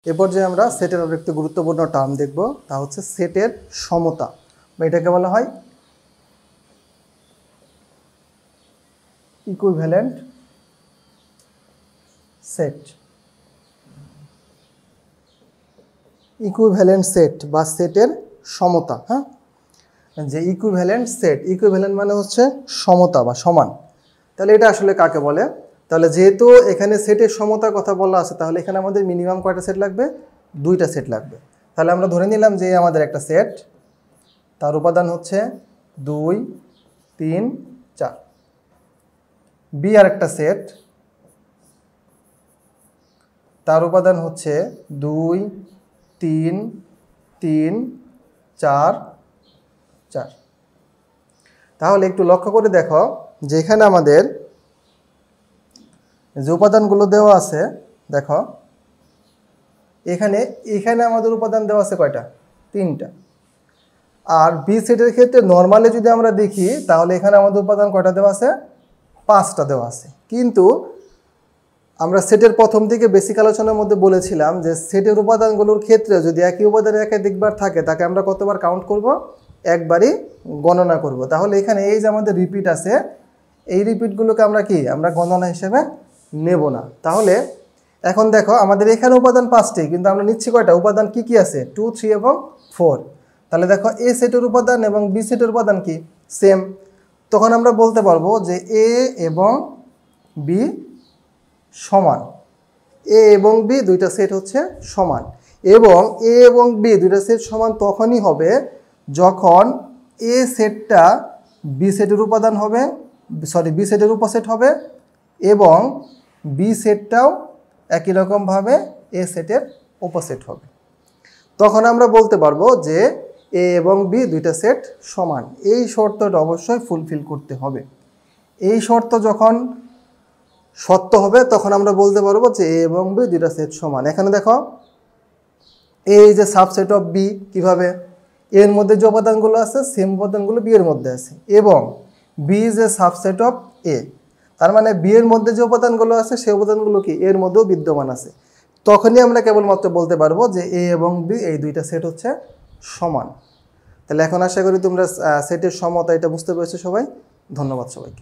এরপর যে আমরা সেটের আরেকটি গুরুত্বপূর্ণ টার্ম দেখব তা হচ্ছে সেটের সমতা বা এটাকে বলা হয় ইকুইভ্যালেন্ট সেট। ইকুইভ্যালেন্ট সেট বা সেটের সমতা। হ্যাঁ, যে ইকুইভ্যালেন্ট সেট, ইকুইভ্যালেন্ট মানে হচ্ছে সমতা বা সমান। তাহলে এটা আসলে কাকে বলে? তাহলে যেহেতু এখানে সেটের সমতার কথা বলা আছে তাহলে এখানে আমাদের মিনিমাম কয়টা সেট লাগবে? দুইটা সেট লাগবে। তাহলে আমরা ধরে নিলাম যে আমাদের একটা সেট, তার উপাদান হচ্ছে 2, 3, 4। বি আর একটা সেট, তার উপাদান হচ্ছে 2, 3, 3, 4, 4। তাহলে একটু লক্ষ্য করে দেখো যে এখানে আমাদের যে উপাদানগুলো দেওয়া আছে, দেখো এখানে আমাদের উপাদান দেওয়া আছে কয়টা? 3টা। আর বি সেটের ক্ষেত্রে নর্মালি যদি আমরা দেখি তাহলে এখানে আমাদের উপাদান কয়টা দেওয়া আছে? 5টা দেওয়া আছে। কিন্তু আমরা সেটের প্রথম দিকে বেসিক আলোচনার মধ্যে বলেছিলাম যে সেটের উপাদানগুলোর ক্ষেত্রে যদি একই উপাদান একাধিকবার থাকে তাকে আমরা কতবার কাউন্ট করব? একবারই গণনা করব। তাহলে এখানে এই যে আমাদের রিপিট আছে, এই রিপিটগুলোকে আমরা কি আমরা গণনা হিসেবে নেব না। তাহলে এখন দেখো আমাদের এখানে উপাদান 5টি, কিন্তু আমরা নিচ্ছি কয়টা? উপাদান কি কি আছে? 2, 3 এবং 4। তাহলে দেখো এ সেটের উপাদান এবং বি সেটের উপাদান কি? সেম। তখন আমরা বলতে পারবো যে এ এবং বি সমান। এ এবং বি দুইটা সেট হচ্ছে সমান, এবং এ এবং বি দুইটা সেট সমান তখনই হবে যখন এ সেটটা বি সেটের উপাদান হবে, বি সেটের উপসেট হবে, এবং বি সেটটাও একই রকমভাবে এ সেটের উপসেট হবে। তখন আমরা বলতে পারবো যে এ এবং বি দুইটা সেট সমান। এই শর্তটা অবশ্যই ফুলফিল করতে হবে। এই শর্ত যখন সত্য হবে তখন আমরা বলতে পারবো যে এ এবং বি দুইটা সেট সমান। এখানে দেখো এই যে সাবসেট অফ বি, কিভাবে? এর মধ্যে যে উপাদানগুলো আছে সেম উপাদানগুলো বি এর মধ্যে আছে, এবং B is a subset of A. তার মানে বি এর মধ্যে যে উপাদানগুলো আছে সেই উপাদানগুলো কি এর মধ্যেও বিদ্যমান আছে। তখনই আমরা কেবলমাত্র বলতে পারবো যে এ এবং বি এই দুইটা সেট হচ্ছে সমান। তাহলে এখন আশা করি তোমরা সেটের সমতা এটা বুঝতে পেরেছো সবাই। ধন্যবাদ সবাইকে।